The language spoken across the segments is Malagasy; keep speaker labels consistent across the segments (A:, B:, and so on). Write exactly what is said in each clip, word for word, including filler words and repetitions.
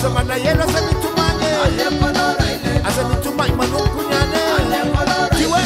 A: Asamana yelo samitumane Asamitumai manukunyane Kiwe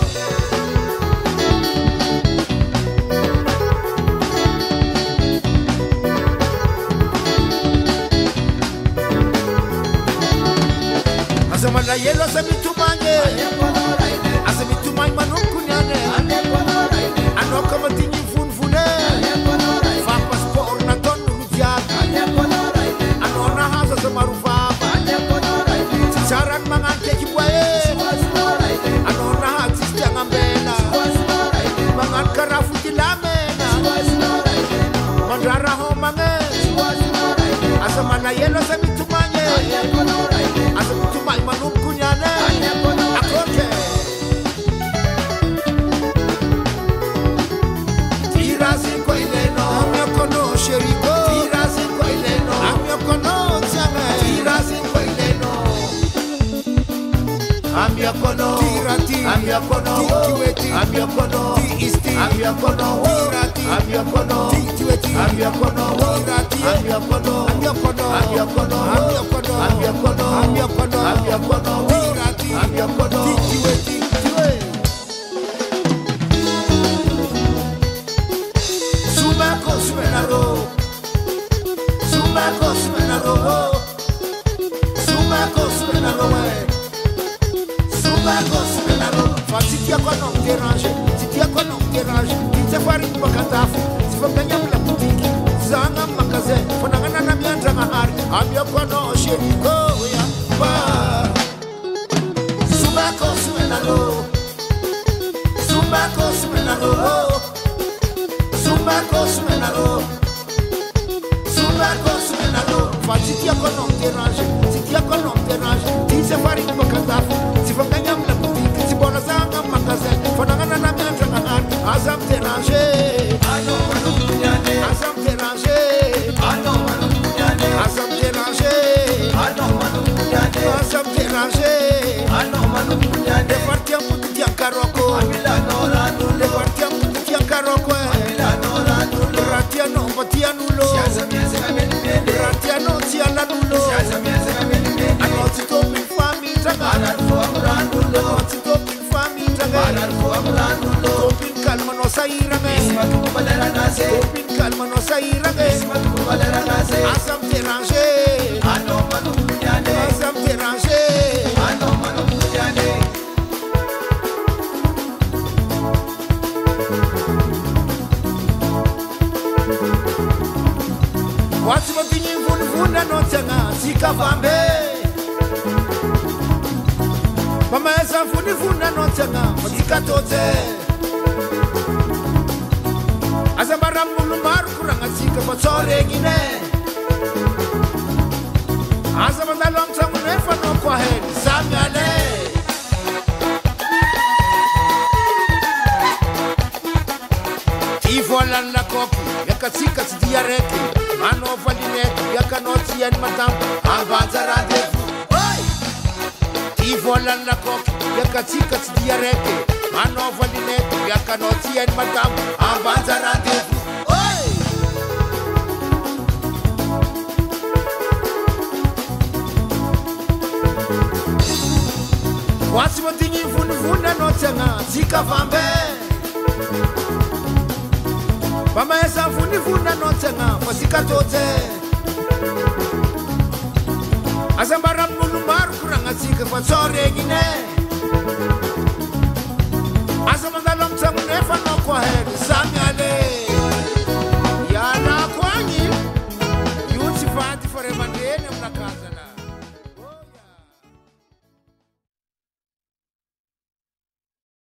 A: Asamana yelo samitumane Asamitumai manukunyane Anoka matinyi funfune Fapas por na tonu lujiaka Anona hasa samarufapa Saran mangante kibuaye Anona hati stiangambena Mangan karafu kilamena Mandrara homange Asamana yelo samitumanye Asamitumai manukunyane Akoke Tirasi koileno Amyo kono sheriko Tirasi koileno Amyo kono tiame Tirasi koileno Amyo kono Tirati Amyo kono Tiweti Amyo kono Ti-isti Amyo kono Tirati Amyo kono Ti-tiweti Amyo kono Tirati Amyo kono Amyo kono Amyo kono Amyo kono Amyo kono Amyo kono Amyo kono Tirati Amyo kono Ti-tiweti Tiweti Sumako sumenaro Sumako sumenaro Sumako sumenaro Sumako sumenaro Fatikia kwa non dérange Tikia kwa non dérange Tite fari mbakatafu Sifamenya mla kutiki Zanga makaze Fonangana na miandra mahari Amyo kwa no sheriko ya ba Sumako sumenaro Sumako sumenaro Sumako sumenaro Sumako sumenaro Fatikia kwa non dérange Tikia kwa non dérange Tite fari mbakatafu Sifamenya mla kutiki Sibona zanga makaze Fonangana na miandra mahari Azam dérange Ano manukunyane Azam dérange Ano manukunyane Azam dérange Ano manukunyane Azam dérange Ano manukunyane De partia mutu tia karoko Amila no ranu De partia mutu tia karoko Amila no ranu Ratia no patia nulo Siasa miese kameni mene Ratia no tia la nulo Siasa miese kameni mene Ano tito pinfami traga Anan fuwa muranulo Ano tito pinfami traga Anan fuwa muranulo Topin kalma no sairame Isma tuku balera nase Topin kalma no sairame Isma tuku balera nase Asam dérange Ano manukunyane Asam dérange Ano manukunyane Watu matinyi mfunfunda no tanga Sika vambe Mama esa mfunifunda no tanga Sika tote Azambara mulu maru kuranga sika Fatsore gine Azambanda long tangu nefa no kwa heri Samyale Tifolan la kopi Yaka sika sidia reki Mano fadinetu Yaka noti yen madam Avanza randevu Tifolan la kopi Yaka sika sidia reki Mano fadinetu Yaka noti yen madam Avanza randevu Wasi watinyi mfunifunda no tenga Zika vambe Mama esa mfunifunda no tenga Fasika tote Azambara mulu maru kuranga zika Fatsore gine Azamanda long tangu nefa no kwa heri